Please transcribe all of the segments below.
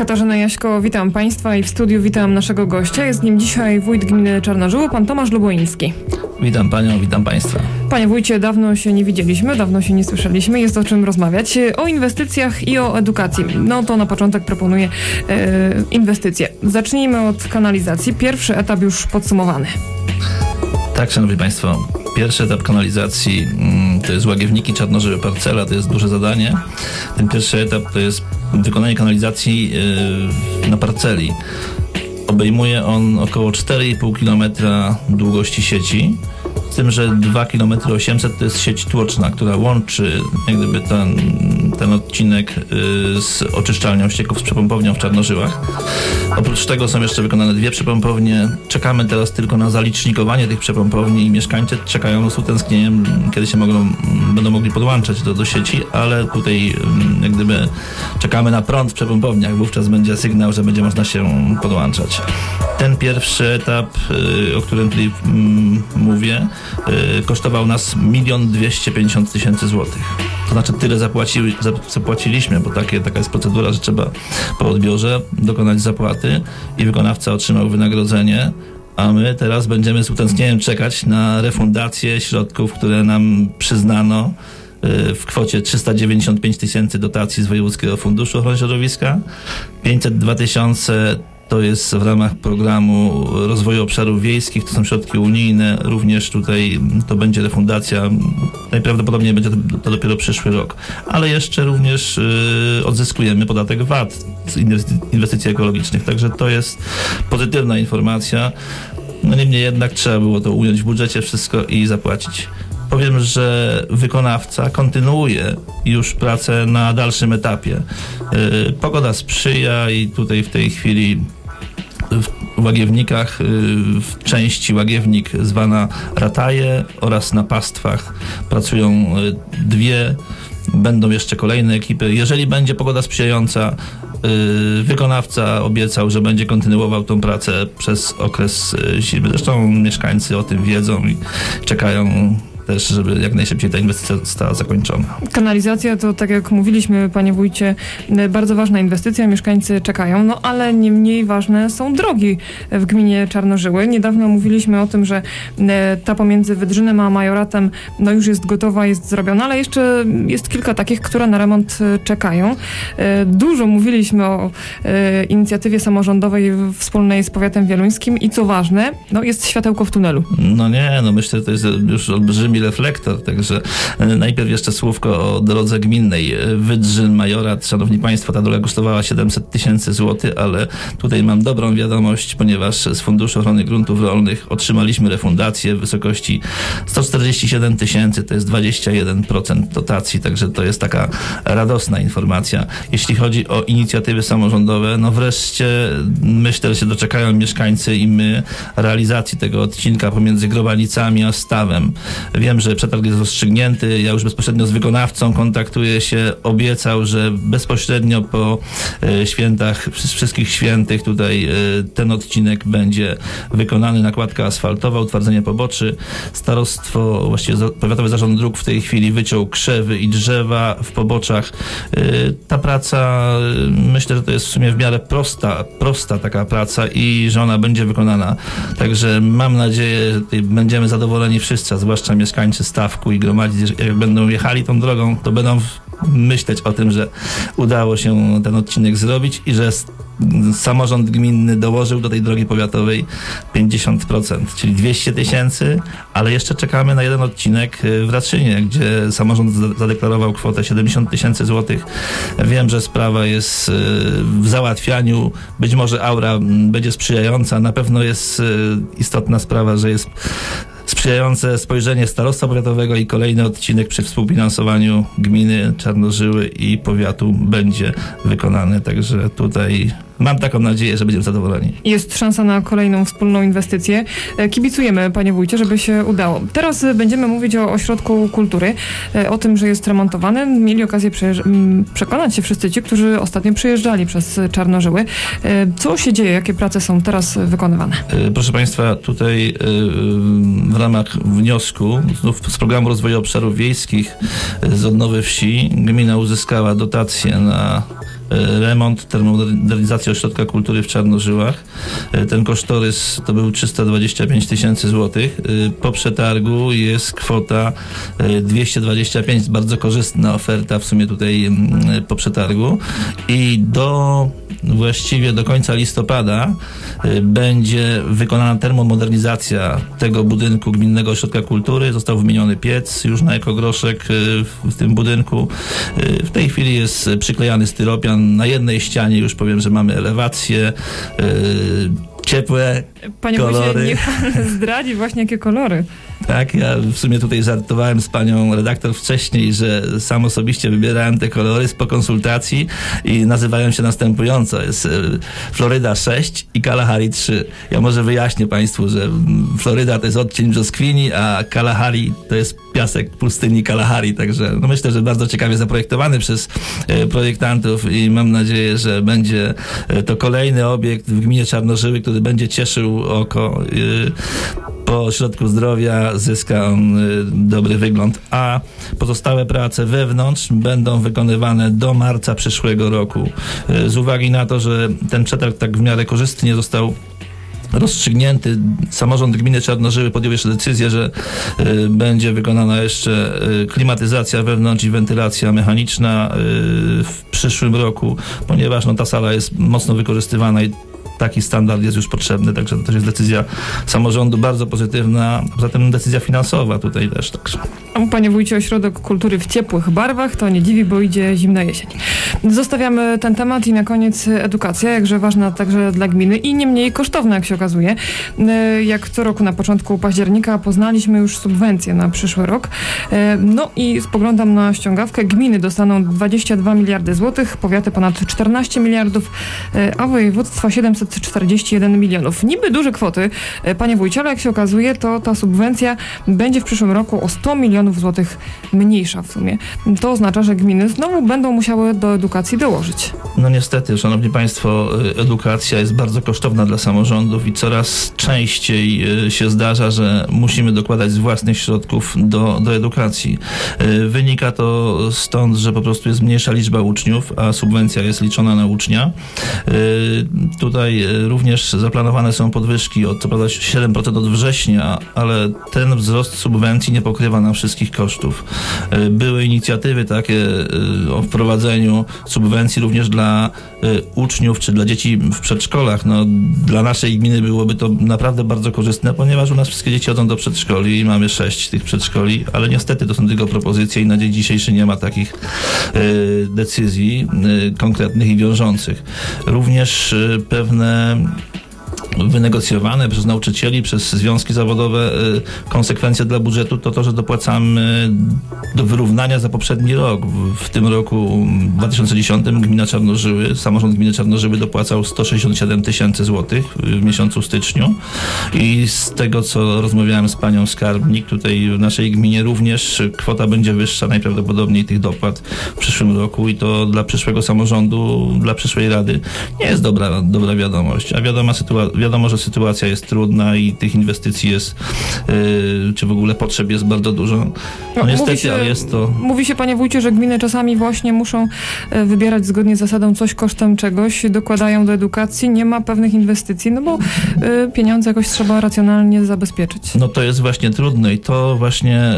Katarzyna Jaśko, witam Państwa i w studiu witam naszego gościa. Jest nim dzisiaj wójt gminy Czarnożyły, pan Tomasz Luboiński. Witam Panią, witam Państwa. Panie wójcie, dawno się nie widzieliśmy, dawno się nie słyszeliśmy, jest o czym rozmawiać. O inwestycjach i o edukacji. No to na początek proponuję inwestycje. Zacznijmy od kanalizacji. Pierwszy etap już podsumowany. Tak, Szanowni Państwo, pierwszy etap kanalizacji to jest Łagiewniki, Czarnożyły, parcela, to jest duże zadanie. Ten pierwszy etap to jest wykonanie kanalizacji na parceli. Obejmuje on około 4,5 km długości sieci, z tym, że 2 km 800 to jest sieć tłoczna, która łączy jak gdyby ten odcinek z oczyszczalnią ścieków, z przepompownią w Czarnożyłach. Oprócz tego są jeszcze wykonane 2 przepompownie. Czekamy teraz tylko na zalicznikowanie tych przepompowni i mieszkańcy czekają z utęsknieniem, kiedy się będą mogli podłączać do sieci, ale tutaj jak gdyby czekamy na prąd w przepompowniach, wówczas będzie sygnał, że będzie można się podłączać. Ten pierwszy etap, o którym tutaj mówię, kosztował nas 1 250 000 złotych. To znaczy tyle zapłaciliśmy, bo taka jest procedura, że trzeba po odbiorze dokonać zapłaty i wykonawca otrzymał wynagrodzenie, a my teraz będziemy z utęsknieniem czekać na refundację środków, które nam przyznano w kwocie 395 000 dotacji z Wojewódzkiego Funduszu Ochrony Środowiska, 502 000 to jest w ramach programu rozwoju obszarów wiejskich, to są środki unijne, również tutaj to będzie refundacja, najprawdopodobniej będzie to dopiero przyszły rok, ale jeszcze również odzyskujemy podatek VAT z inwestycji ekologicznych, także to jest pozytywna informacja. No niemniej jednak trzeba było to ująć w budżecie wszystko i zapłacić. Powiem, że wykonawca kontynuuje już pracę na dalszym etapie. Pogoda sprzyja i tutaj w tej chwili w Łagiewnikach, w części Łagiewnik zwana Rataje oraz na pastwach pracują 2, będą jeszcze kolejne ekipy. Jeżeli będzie pogoda sprzyjająca, wykonawca obiecał, że będzie kontynuował tą pracę przez okres zimy. Zresztą mieszkańcy o tym wiedzą i czekają też, żeby jak najszybciej ta inwestycja została zakończona. Kanalizacja to, tak jak mówiliśmy, panie wójcie, bardzo ważna inwestycja, mieszkańcy czekają, no ale nie mniej ważne są drogi w gminie Czarnożyły. Niedawno mówiliśmy o tym, że ta pomiędzy Wydrzynem a Majoratem no już jest gotowa, jest zrobiona, ale jeszcze jest kilka takich, które na remont czekają. Dużo mówiliśmy o inicjatywie samorządowej wspólnej z powiatem wieluńskim i co ważne, no jest światełko w tunelu. Myślę, że to jest już olbrzymi reflektor, także najpierw jeszcze słówko o drodze gminnej Wydrzyn, Majorat. Szanowni Państwo, ta droga kosztowała 700 000 złotych, ale tutaj mam dobrą wiadomość, ponieważ z Funduszu Ochrony Gruntów Rolnych otrzymaliśmy refundację w wysokości 147 000, to jest 21% dotacji, także to jest taka radosna informacja. Jeśli chodzi o inicjatywy samorządowe, no wreszcie myślę, że się doczekają mieszkańcy i my realizacji tego odcinka pomiędzy Grobanicami a Stawem. Wiem, że przetarg jest rozstrzygnięty, ja już bezpośrednio z wykonawcą kontaktuję się, obiecał, że bezpośrednio po świętach, wszystkich świętych tutaj ten odcinek będzie wykonany, nakładka asfaltowa, utwardzenie poboczy. Starostwo, właściwie Powiatowy Zarząd Dróg w tej chwili wyciął krzewy i drzewa w poboczach. Ta praca, myślę, że to jest w sumie w miarę prosta taka praca i że ona będzie wykonana. Także mam nadzieję, że będziemy zadowoleni wszyscy, zwłaszcza mieszkańcy Stawku i Gromadzi, że jak będą jechali tą drogą, to będą myśleć o tym, że udało się ten odcinek zrobić i że samorząd gminny dołożył do tej drogi powiatowej 50%, czyli 200 000, ale jeszcze czekamy na jeden odcinek w Raczynie, gdzie samorząd zadeklarował kwotę 70 000 złotych. Wiem, że sprawa jest w załatwianiu, być może aura będzie sprzyjająca, na pewno jest istotna sprawa, że jest sprzyjające spojrzenie starostwa powiatowego i kolejny odcinek przy współfinansowaniu gminy Czarnożyły i powiatu będzie wykonany. Także tutaj mam taką nadzieję, że będziemy zadowoleni. Jest szansa na kolejną wspólną inwestycję. Kibicujemy, panie wójcie, żeby się udało. Teraz będziemy mówić o ośrodku kultury, o tym, że jest remontowany. Mieli okazję przekonać się wszyscy ci, którzy ostatnio przyjeżdżali przez Czarnożyły. Co się dzieje? Jakie prace są teraz wykonywane? Proszę państwa, tutaj w ramach wniosku znów z Programu Rozwoju Obszarów Wiejskich z odnowy wsi gmina uzyskała dotację na remont, termomodernizacja ośrodka kultury w Czarnożyłach. Ten kosztorys to był 325 tysięcy złotych. Po przetargu jest kwota 225, bardzo korzystna oferta w sumie tutaj po przetargu i właściwie do końca listopada będzie wykonana termomodernizacja tego budynku Gminnego Ośrodka Kultury. Został wymieniony piec już na ekogroszek w tym budynku. W tej chwili jest przyklejany styropian. Na jednej ścianie już powiem, że mamy elewację, ciepłe Panie kolory. Wójcie, niech pan zdradzi właśnie jakie kolory. Tak, ja w sumie tutaj żartowałem z panią redaktor wcześniej, że sam osobiście wybierałem te kolory po konsultacji i nazywają się następująco. Jest Floryda 6 i Kalahari 3. Ja może wyjaśnię państwu, że Floryda to jest odcień brzoskwini, a Kalahari to jest piasek pustyni Kalahari. Także myślę, że bardzo ciekawie zaprojektowany przez projektantów i mam nadzieję, że będzie to kolejny obiekt w gminie Czarnożyły, który będzie cieszył oko. Po ośrodku zdrowia zyska on dobry wygląd, a pozostałe prace wewnątrz będą wykonywane do marca przyszłego roku. Z uwagi na to, że ten przetarg tak w miarę korzystnie został rozstrzygnięty, samorząd gminy Czarnożyły podjął jeszcze decyzję, że będzie wykonana jeszcze klimatyzacja wewnątrz i wentylacja mechaniczna w przyszłym roku, ponieważ ta sala jest mocno wykorzystywana i taki standard jest już potrzebny, także to też jest decyzja samorządu bardzo pozytywna, zatem decyzja finansowa tutaj też. Także. Panie wójcie, ośrodek kultury w ciepłych barwach, to nie dziwi, bo idzie zimna jesień. Zostawiamy ten temat i na koniec edukacja, jakże ważna także dla gminy i nie mniej kosztowna, jak się okazuje. Jak co roku na początku października poznaliśmy już subwencje na przyszły rok. No i spoglądam na ściągawkę. Gminy dostaną 22 miliardy złotych, powiaty ponad 14 miliardów, a województwa 741 milionów. Niby duże kwoty, panie wójcie, ale jak się okazuje, to ta subwencja będzie w przyszłym roku o 100 milionów złotych mniejsza w sumie. To oznacza, że gminy znowu będą musiały do edukacji dołożyć. No niestety, szanowni państwo, edukacja jest bardzo kosztowna dla samorządów i coraz częściej się zdarza, że musimy dokładać z własnych środków do edukacji. Wynika to stąd, że po prostu jest mniejsza liczba uczniów, a subwencja jest liczona na ucznia. Tutaj również zaplanowane są podwyżki od co prawda 7% od września, ale ten wzrost subwencji nie pokrywa nam wszystkich kosztów. Były inicjatywy takie o wprowadzeniu subwencji również dla uczniów czy dla dzieci w przedszkolach. Dla naszej gminy byłoby to naprawdę bardzo korzystne, ponieważ u nas wszystkie dzieci chodzą do przedszkoli i mamy 6 tych przedszkoli, ale niestety to są tylko propozycje i na dzień dzisiejszy nie ma takich decyzji konkretnych i wiążących. Również pewne wynegocjowane przez nauczycieli, przez związki zawodowe konsekwencje dla budżetu to, że dopłacamy do wyrównania za poprzedni rok. W tym roku 2010 gmina Czarnożyły, samorząd gminy Czarnożyły dopłacał 167 tysięcy złotych w miesiącu styczniu i z tego, co rozmawiałem z panią skarbnik, tutaj w naszej gminie również kwota będzie wyższa najprawdopodobniej tych dopłat w przyszłym roku i to dla przyszłego samorządu, dla przyszłej rady nie jest dobra wiadomość, a wiadomo, że sytuacja jest trudna i tych inwestycji jest, czy w ogóle potrzeb jest bardzo dużo. Niestety, ale jest to... Mówi się, panie wójcie, że gminy czasami właśnie muszą wybierać zgodnie z zasadą coś kosztem czegoś, dokładają do edukacji, nie ma pewnych inwestycji, bo pieniądze jakoś trzeba racjonalnie zabezpieczyć. To jest właśnie trudne i to właśnie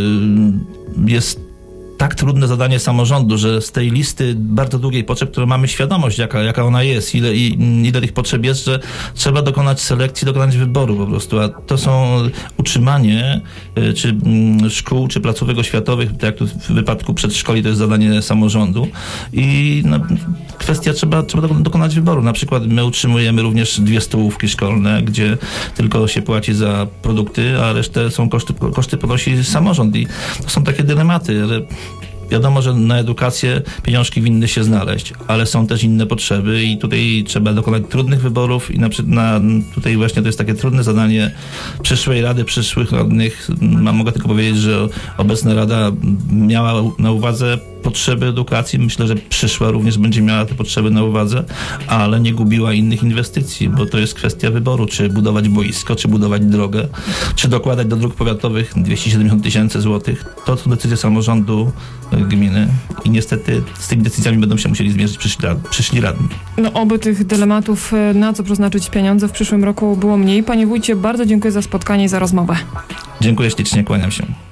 jest tak trudne zadanie samorządu, że z tej listy bardzo długiej potrzeb, którą mamy świadomość, jaka ona jest, ile tych potrzeb jest, że trzeba dokonać selekcji, dokonać wyboru po prostu, a to są utrzymanie czy szkół, czy placówek oświatowych, tak jak tu w wypadku przedszkoli to jest zadanie samorządu i kwestia, trzeba dokonać wyboru. Na przykład my utrzymujemy również 2 stołówki szkolne, gdzie tylko się płaci za produkty, a resztę są koszty ponosi samorząd i to są takie dylematy, ale wiadomo, że na edukację pieniążki winny się znaleźć, ale są też inne potrzeby i tutaj trzeba dokonać trudnych wyborów i tutaj właśnie to jest takie trudne zadanie przyszłej rady, przyszłych radnych. Mogę tylko powiedzieć, że obecna rada miała na uwadze potrzeby edukacji. Myślę, że przyszła również będzie miała te potrzeby na uwadze, ale nie gubiła innych inwestycji, bo to jest kwestia wyboru, czy budować boisko, czy budować drogę, czy dokładać do dróg powiatowych 270 000 złotych. To są decyzje samorządu gminy i niestety z tymi decyzjami będą się musieli zmierzyć przyszli radni. No oby tych dylematów, na co przeznaczyć pieniądze w przyszłym roku było mniej. Panie wójcie, bardzo dziękuję za spotkanie i za rozmowę. Dziękuję ślicznie, kłaniam się.